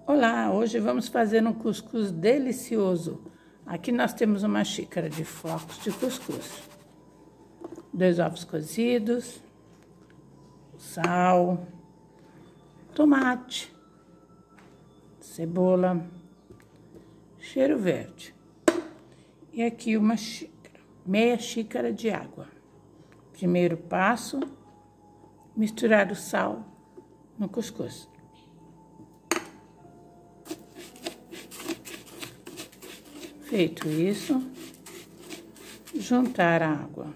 Olá, hoje vamos fazer um cuscuz delicioso. Aqui nós temos uma xícara de flocos de cuscuz, 2 ovos cozidos, sal, tomate, cebola, cheiro verde. E aqui uma xícara, meia xícara de água. Primeiro passo, misturar o sal no cuscuz. Feito isso, juntar a água.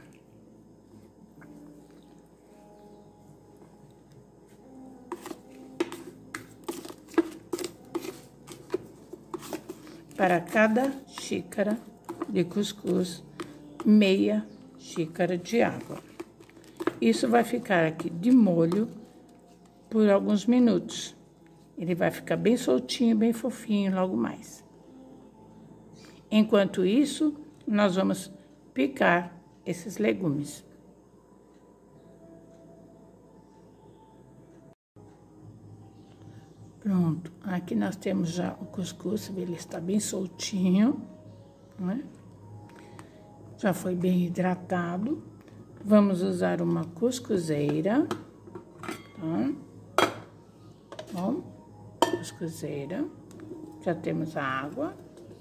Para cada xícara de cuscuz, meia xícara de água. Isso vai ficar aqui de molho por alguns minutos. Ele vai ficar bem soltinho, bem fofinho logo mais. Enquanto isso, nós vamos picar esses legumes. Pronto, aqui nós temos já o cuscuz, ele está bem soltinho, né? Já foi bem hidratado. Vamos usar uma cuscuzeira, tá? Bom, cuscuzeira, já temos a água.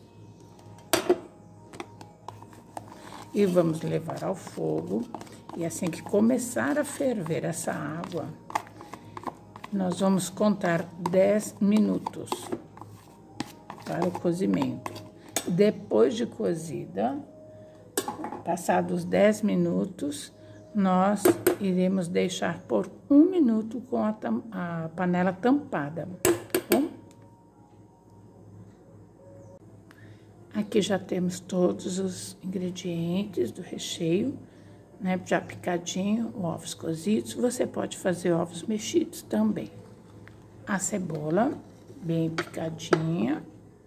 E vamos levar ao fogo, e assim que começar a ferver essa água, nós vamos contar 10 minutos para o cozimento. Depois de cozida, passados 10 minutos, nós iremos deixar por 1 minuto com a panela tampada, tá bom? Aqui já temos todos os ingredientes do recheio, né? Já picadinho, ovos cozidos. Você pode fazer ovos mexidos também. A cebola, bem picadinha.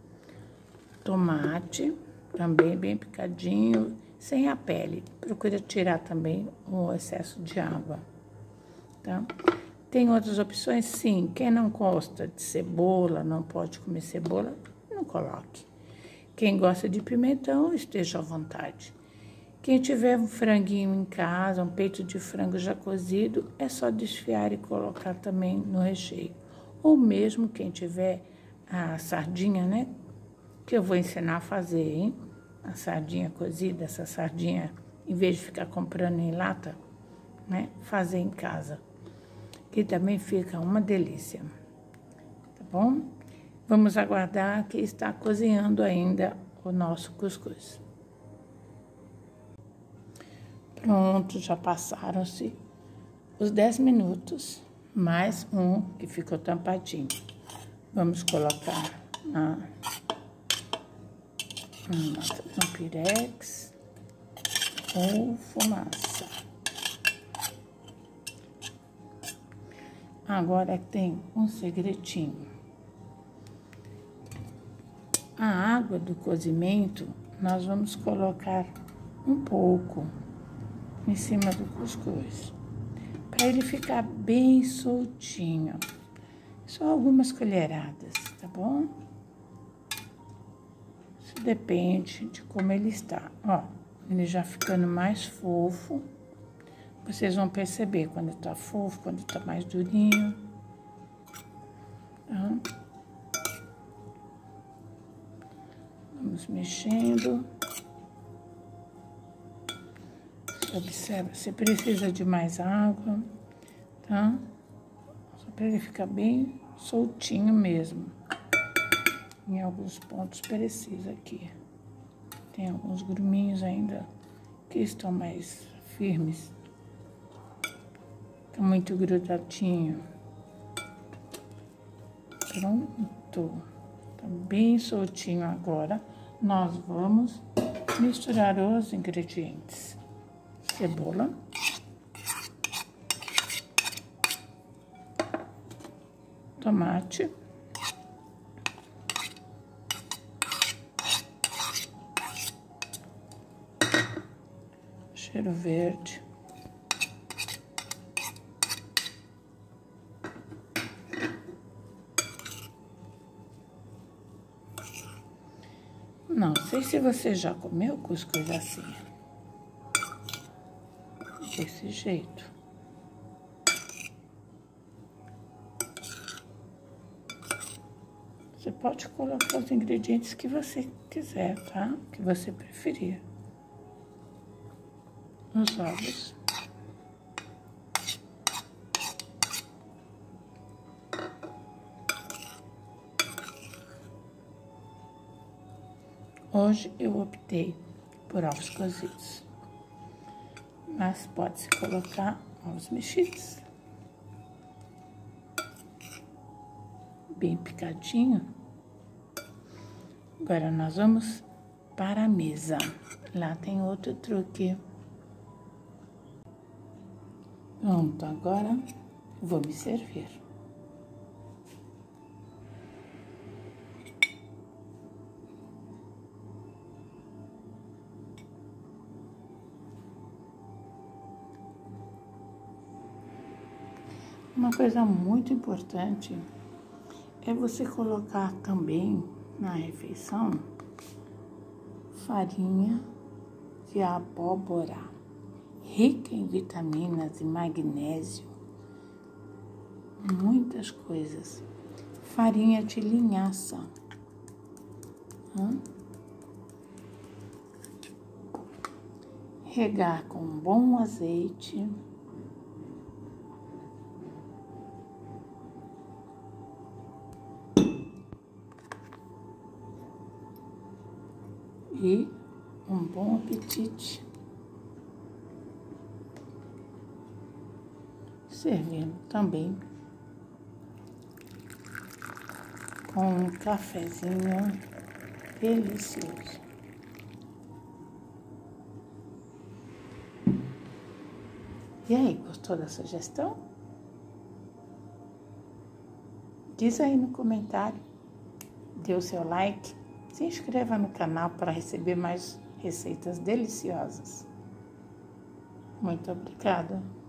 Tomate, também bem picadinho, sem a pele. Procura tirar também o excesso de água, tá? Tem outras opções? Sim. Quem não gosta de cebola, não pode comer cebola, não coloque. Quem gosta de pimentão, esteja à vontade. Quem tiver um franguinho em casa, um peito de frango já cozido, é só desfiar e colocar também no recheio. Ou mesmo quem tiver a sardinha, né? Que eu vou ensinar a fazer, hein? A sardinha cozida, essa sardinha, em vez de ficar comprando em lata, né? Fazer em casa. Que também fica uma delícia. Tá bom? Vamos aguardar que está cozinhando ainda o nosso cuscuz. Pronto, já passaram-se os 10 minutos, mais um que ficou tampadinho. Vamos colocar no pirex ou fumaça. Agora tem um segredinho. A água do cozimento, nós vamos colocar um pouco em cima do cuscuz, para ele ficar bem soltinho. Só algumas colheradas, tá bom? Isso depende de como ele está. Ó, ele já ficando mais fofo. Vocês vão perceber quando tá fofo, quando tá mais durinho. Tá? Vamos mexendo. Observa, se precisa de mais água, tá? Só para ele ficar bem soltinho mesmo. Em alguns pontos precisa aqui. Tem alguns gruminhos ainda que estão mais firmes. Tá muito grudadinho. Pronto. Tá bem soltinho agora. Nós vamos misturar os ingredientes. Cebola. Tomate. Cheiro verde. Não sei se você já comeu cuscuz assim. Desse jeito. Você pode colocar os ingredientes que você quiser, tá? Que você preferir. Os ovos. Hoje eu optei por ovos cozidos, mas pode-se colocar ovos mexidos, bem picadinho. Agora nós vamos para a mesa. Lá tem outro truque. Pronto, agora vou me servir. Uma coisa muito importante é você colocar também na refeição farinha de abóbora, rica em vitaminas e magnésio, muitas coisas. Farinha de linhaça. Regar com bom azeite. E um bom apetite. Servindo também com um cafezinho delicioso. E aí, gostou da sugestão? Diz aí no comentário, dê o seu like, se inscreva no canal para receber mais receitas deliciosas. Muito obrigada.